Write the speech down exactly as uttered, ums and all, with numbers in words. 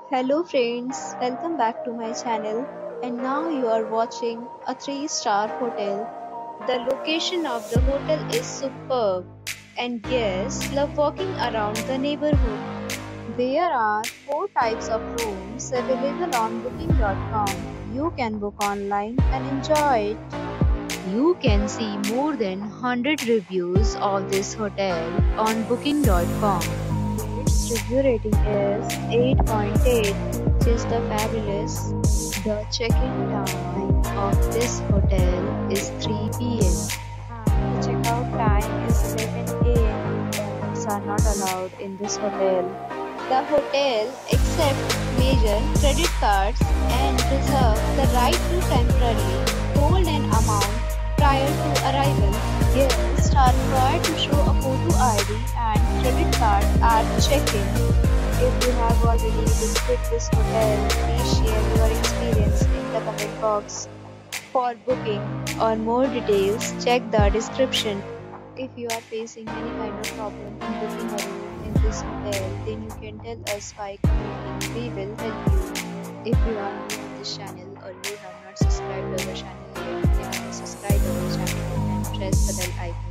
Hello friends, welcome back to my channel and now you are watching a three star hotel. The location of the hotel is superb and guests love walking around the neighborhood. There are four types of rooms available on booking dot com. You can book online and enjoy it. You can see more than one hundred reviews of this hotel on booking dot com. Its review rating is eight point eight, which is the fabulous. The check-in time of this hotel is three p m and the checkout time is eleven a m Pets are not allowed in this hotel. The hotel accepts major credit cards and reserves the right to temporarily hold an amount prior to arrival. Guests are required to show a photo I D and credit card at check-in. If you have already visited this hotel, please share your experience in the comment box. For booking or more details, check the description. If you are facing any kind of problem in booking a room in this hotel, then you can tell us by commenting. We will help you. If you are new to this channel or you have not subscribed our channel yet, then please subscribe our channel and press the bell icon.